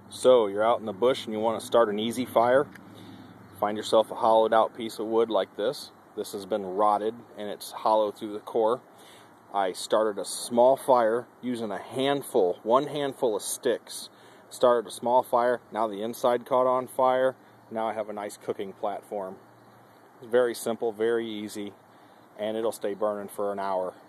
So you're out in the bush and you want to start an easy fire. Find yourself a hollowed out piece of wood like this. This has been rotted and it's hollow through the core. I started a small fire using one handful of sticks. Started a small fire, now the inside caught on fire. Now I have a nice cooking platform. It's very simple, very easy, and it'll stay burning for an hour.